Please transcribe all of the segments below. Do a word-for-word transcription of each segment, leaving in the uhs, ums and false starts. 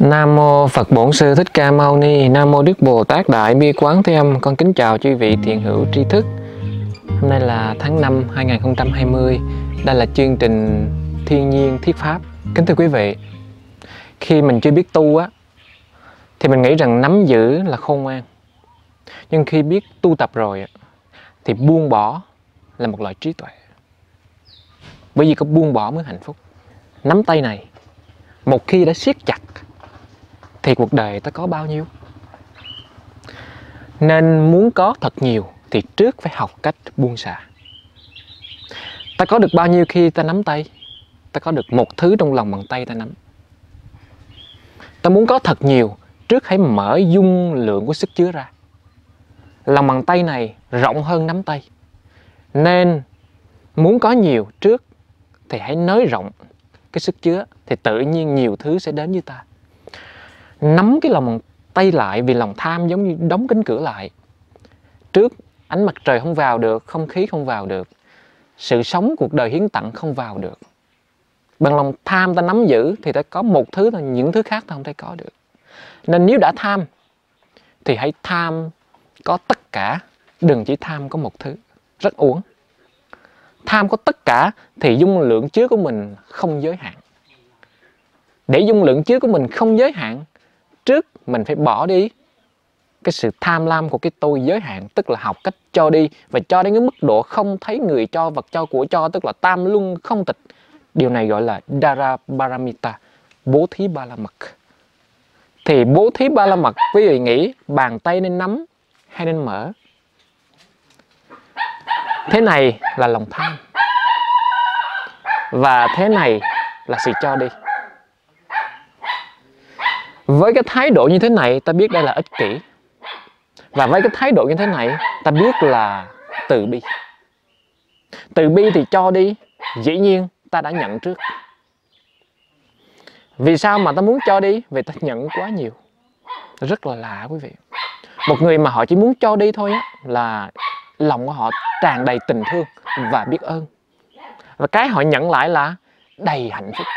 Nam mô Phật Bổn Sư Thích Ca Mâu Ni. Nam mô Đức Bồ Tát Đại Bi Quán Thế Âm. Con kính chào chư vị thiện hữu tri thức. Hôm nay là tháng năm hai nghìn không trăm hai mươi. Đây là chương trình Thiên Nhiên Thiết Pháp. Kính thưa quý vị, khi mình chưa biết tu á thì mình nghĩ rằng nắm giữ là khôn ngoan. Nhưng khi biết tu tập rồi thì buông bỏ là một loại trí tuệ. Bởi vì có buông bỏ mới hạnh phúc. Nắm tay này, một khi đã siết chặt thì cuộc đời ta có bao nhiêu. Nên muốn có thật nhiều thì trước phải học cách buông xả. Ta có được bao nhiêu khi ta nắm tay? Ta có được một thứ trong lòng bàn tay ta nắm. Ta muốn có thật nhiều, trước hãy mở dung lượng của sức chứa ra. Lòng bàn tay này rộng hơn nắm tay. Nên muốn có nhiều trước thì hãy nới rộng cái sức chứa, thì tự nhiên nhiều thứ sẽ đến với ta. Nắm cái lòng bàn tay lại vì lòng tham giống như đóng cánh cửa lại. Trước ánh mặt trời không vào được, không khí không vào được, sự sống cuộc đời hiến tặng không vào được. Bằng lòng tham ta nắm giữ thì ta có một thứ thôi, những thứ khác ta không thể có được. Nên nếu đã tham thì hãy tham có tất cả, đừng chỉ tham có một thứ, rất uổng. Tham có tất cả thì dung lượng chứa của mình không giới hạn. Để dung lượng chứa của mình không giới hạn, trước mình phải bỏ đi cái sự tham lam của cái tôi giới hạn, tức là học cách cho đi, và cho đến cái mức độ không thấy người cho, vật cho, của cho, tức là tam luân không tịch. Điều này gọi là Dara Paramita, bố thí ba la mật. Thì bố thí ba la mật, quý vị nghĩ bàn tay nên nắm hay nên mở? Thế này là lòng tham, và thế này là sự cho đi. Với cái thái độ như thế này, ta biết đây là ích kỷ. Và với cái thái độ như thế này, ta biết là từ bi. Từ bi thì cho đi, dĩ nhiên ta đã nhận trước. Vì sao mà ta muốn cho đi? Vì ta nhận quá nhiều. Rất là lạ quý vị. Một người mà họ chỉ muốn cho đi thôi á, là lòng của họ tràn đầy tình thương và biết ơn. Và cái họ nhận lại là đầy hạnh phúc.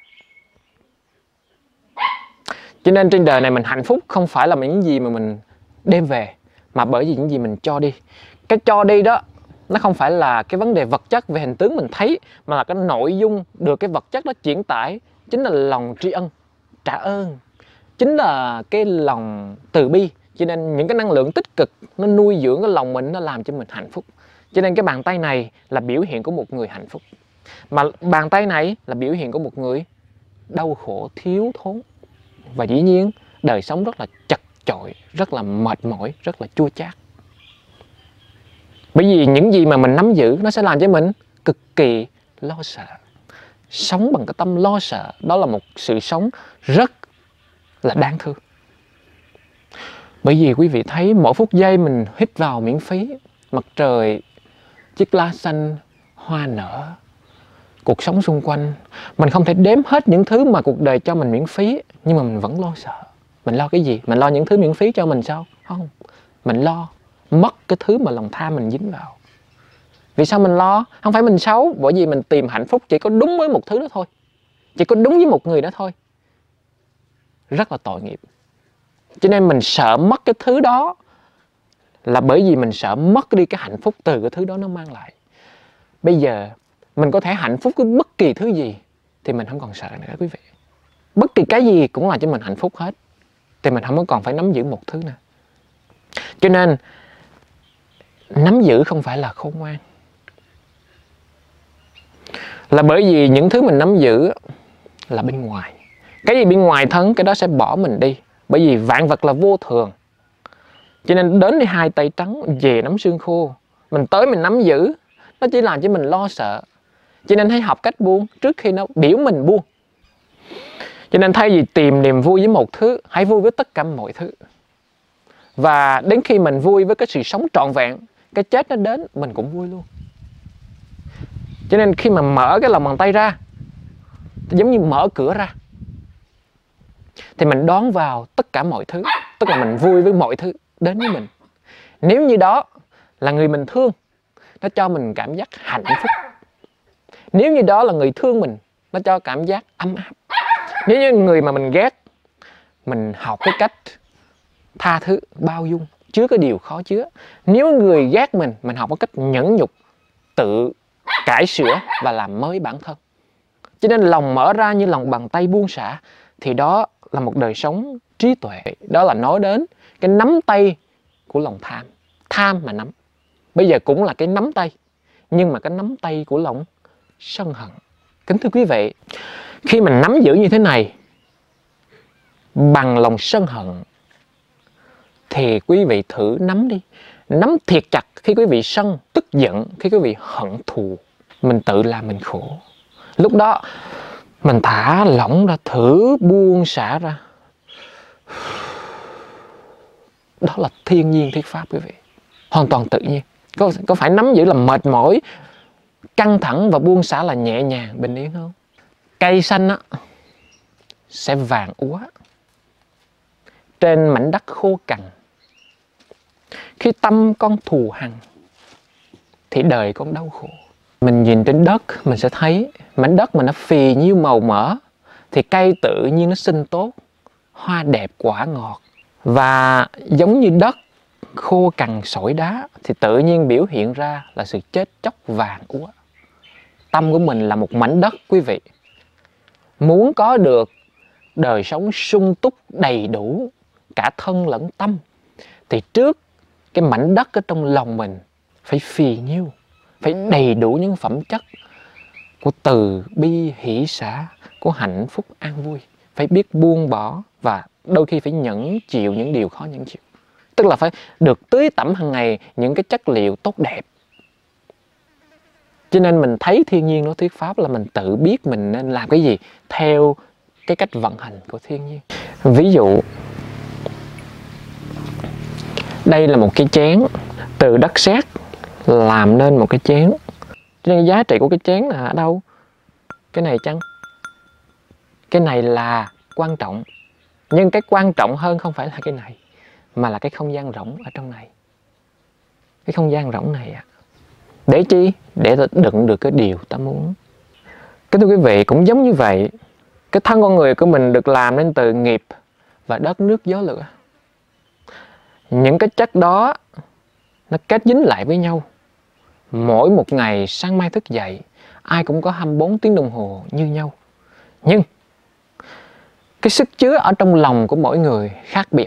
Cho nên trên đời này mình hạnh phúc không phải là những gì mà mình đem về, mà bởi vì những gì mình cho đi. Cái cho đi đó, nó không phải là cái vấn đề vật chất về hình tướng mình thấy, mà là cái nội dung được cái vật chất đó chuyển tải, chính là lòng tri ân, trả ơn, chính là cái lòng từ bi. Cho nên những cái năng lượng tích cực nó nuôi dưỡng cái lòng mình, nó làm cho mình hạnh phúc. Cho nên cái bàn tay này là biểu hiện của một người hạnh phúc, mà bàn tay này là biểu hiện của một người đau khổ, thiếu thốn. Và dĩ nhiên đời sống rất là chật chội, rất là mệt mỏi, rất là chua chát. Bởi vì những gì mà mình nắm giữ nó sẽ làm cho mình cực kỳ lo sợ. Sống bằng cái tâm lo sợ, đó là một sự sống rất là đáng thương. Bởi vì quý vị thấy mỗi phút giây mình hít vào miễn phí, mặt trời, chiếc lá xanh, hoa nở, cuộc sống xung quanh. Mình không thể đếm hết những thứ mà cuộc đời cho mình miễn phí, nhưng mà mình vẫn lo sợ. Mình lo cái gì? Mình lo những thứ miễn phí cho mình sao? Không. Mình lo mất cái thứ mà lòng tham mình dính vào. Vì sao mình lo? Không phải mình xấu, bởi vì mình tìm hạnh phúc chỉ có đúng với một thứ đó thôi, chỉ có đúng với một người đó thôi. Rất là tội nghiệp. Cho nên mình sợ mất cái thứ đó là bởi vì mình sợ mất đi cái hạnh phúc từ cái thứ đó nó mang lại. Bây giờ mình có thể hạnh phúc với bất kỳ thứ gì thì mình không còn sợ nữa quý vị. Bất kỳ cái gì cũng là cho mình hạnh phúc hết, thì mình không có còn phải nắm giữ một thứ nữa. Cho nên nắm giữ không phải là khôn ngoan, là bởi vì những thứ mình nắm giữ là bên ngoài. Cái gì bên ngoài thân, cái đó sẽ bỏ mình đi. Bởi vì vạn vật là vô thường. Cho nên đến đi hai tay trắng, về nắm xương khô. Mình tới mình nắm giữ, nó chỉ làm cho mình lo sợ. Cho nên hãy học cách buông trước khi nó biểu mình buông. Cho nên thay vì tìm niềm vui với một thứ, hãy vui với tất cả mọi thứ. Và đến khi mình vui với cái sự sống trọn vẹn, cái chết nó đến mình cũng vui luôn. Cho nên khi mà mở cái lòng bàn tay ra, giống như mở cửa ra, thì mình đón vào tất cả mọi thứ. Tức là mình vui với mọi thứ đến với mình. Nếu như đó là người mình thương, nó cho mình cảm giác hạnh phúc. Nếu như đó là người thương mình, nó cho cảm giác ấm áp. Nếu như người mà mình ghét, mình học cái cách tha thứ, bao dung, chứa cái điều khó chứa. Nếu người ghét mình, mình học cái cách nhẫn nhục, tự cải sửa và làm mới bản thân. Cho nên lòng mở ra như lòng bàn tay buông xả, thì đó là một đời sống trí tuệ. Đó là nói đến cái nắm tay của lòng tham. Tham mà nắm, bây giờ cũng là cái nắm tay, nhưng mà cái nắm tay của lòng sân hận. Kính thưa quý vị, khi mình nắm giữ như thế này bằng lòng sân hận, thì quý vị thử nắm đi. Nắm thiệt chặt khi quý vị sân, tức giận, khi quý vị hận thù, mình tự làm mình khổ. Lúc đó mình thả lỏng ra, thử buông xả ra. Đó là thiên nhiên thuyết pháp quý vị. Hoàn toàn tự nhiên. Có, có phải nắm giữ là mệt mỏi, căng thẳng và buông xả là nhẹ nhàng, bình yên không? Cây xanh á, sẽ vàng úa trên mảnh đất khô cằn. Khi tâm con thù hằn, thì đời con đau khổ. Mình nhìn trên đất, mình sẽ thấy mảnh đất mà nó phì nhiêu màu mỡ, thì cây tự nhiên nó xinh tốt, hoa đẹp quả ngọt. Và giống như đất khô cằn sỏi đá, thì tự nhiên biểu hiện ra là sự chết chóc vàng úa. Tâm của mình là một mảnh đất quý vị. Muốn có được đời sống sung túc đầy đủ cả thân lẫn tâm, thì trước cái mảnh đất ở trong lòng mình phải phì nhiêu, phải đầy đủ những phẩm chất của từ bi hỷ xả, của hạnh phúc an vui. Phải biết buông bỏ và đôi khi phải nhẫn chịu những điều khó nhẫn chịu. Tức là phải được tưới tẩm hàng ngày những cái chất liệu tốt đẹp. Cho nên mình thấy thiên nhiên nó thuyết pháp là mình tự biết mình nên làm cái gì theo cái cách vận hành của thiên nhiên. Ví dụ, đây là một cái chén từ đất sét làm nên một cái chén. Cho nên giá trị của cái chén là ở đâu? Cái này chăng? Cái này là quan trọng. Nhưng cái quan trọng hơn không phải là cái này, mà là cái không gian rỗng ở trong này. Cái không gian rỗng này à. Để chi? Để ta đựng được cái điều ta muốn. Kính thưa quý vị, cũng giống như vậy, cái thân con người của mình được làm nên từ nghiệp và đất nước gió lửa. Những cái chất đó nó kết dính lại với nhau. Mỗi một ngày sáng mai thức dậy, ai cũng có hai mươi bốn tiếng đồng hồ như nhau. Nhưng cái sức chứa ở trong lòng của mỗi người khác biệt.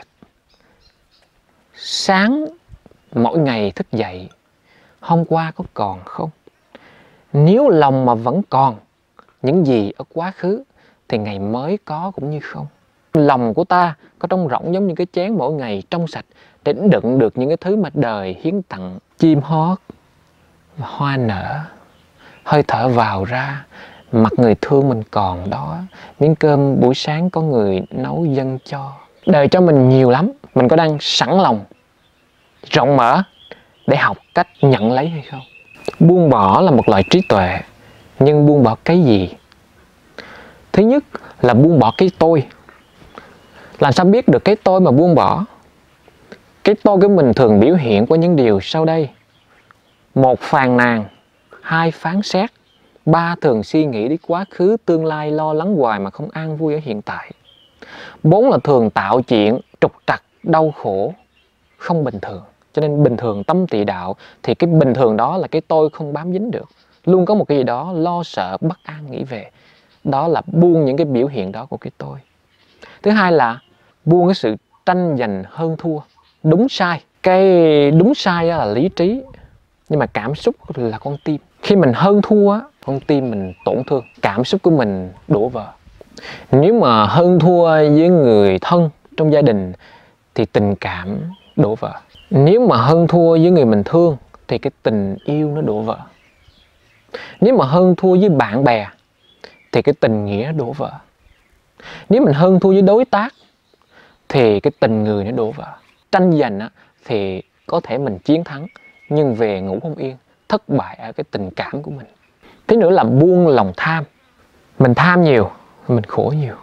Sáng mỗi ngày thức dậy, hôm qua có còn không? Nếu lòng mà vẫn còn những gì ở quá khứ, thì ngày mới có cũng như không. Lòng của ta có trống rỗng giống như cái chén mỗi ngày trong sạch, để đựng được những cái thứ mà đời hiến tặng. Chim hót, hoa nở, hơi thở vào ra, mặt người thương mình còn đó, miếng cơm buổi sáng có người nấu dâng cho. Đời cho mình nhiều lắm, mình có đang sẵn lòng, rộng mở để học cách nhận lấy hay không? Buông bỏ là một loại trí tuệ, nhưng buông bỏ cái gì? Thứ nhất là buông bỏ cái tôi. Làm sao biết được cái tôi mà buông bỏ? Cái tôi của mình thường biểu hiện qua những điều sau đây. Một, phàn nàn. Hai, phán xét. Ba, thường suy nghĩ đến quá khứ, tương lai, lo lắng hoài mà không an vui ở hiện tại. Bốn là thường tạo chuyện, trục trặc, đau khổ, không bình thường. Cho nên bình thường tâm tỳ đạo, thì cái bình thường đó là cái tôi không bám dính được. Luôn có một cái gì đó lo sợ, bất an nghĩ về. Đó là buông những cái biểu hiện đó của cái tôi. Thứ hai là buông cái sự tranh giành hơn thua, đúng sai. Cái đúng sai là lý trí, nhưng mà cảm xúc là con tim. Khi mình hơn thua, con tim mình tổn thương, cảm xúc của mình đổ vỡ. Nếu mà hơn thua với người thân trong gia đình, thì tình cảm đổ vỡ. Nếu mà hơn thua với người mình thương, thì cái tình yêu nó đổ vỡ. Nếu mà hơn thua với bạn bè, thì cái tình nghĩa đổ vỡ. Nếu mình hơn thua với đối tác, thì cái tình người nó đổ vỡ. Tranh giành á, thì có thể mình chiến thắng, nhưng về ngủ không yên, thất bại ở cái tình cảm của mình. Thế nữa là buông lòng tham. Mình tham nhiều, mình khổ nhiều.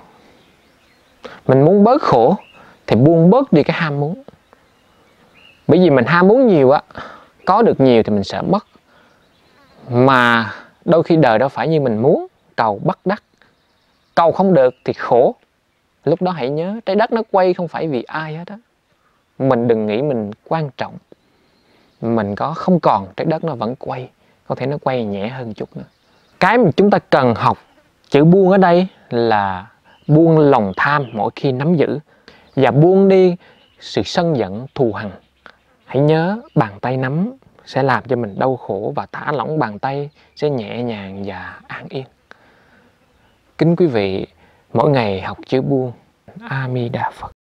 Mình muốn bớt khổ, thì buông bớt đi cái ham muốn. Bởi vì mình ham muốn nhiều á, có được nhiều thì mình sợ mất. Mà đôi khi đời đâu phải như mình muốn, cầu bất đắc. Cầu không được thì khổ, Lúc đó hãy nhớ trái đất nó quay không phải vì ai hết á. Mình đừng nghĩ mình quan trọng. Mình có không còn, trái đất nó vẫn quay. Có thể nó quay nhẹ hơn chút nữa. Cái mà chúng ta cần học chữ buông ở đây là buông lòng tham mỗi khi nắm giữ, và buông đi sự sân giận thù hằn. Hãy nhớ bàn tay nắm sẽ làm cho mình đau khổ, và thả lỏng bàn tay sẽ nhẹ nhàng và an yên. Kính quý vị, mỗi ngày học chữ buông. A Di Đà Phật.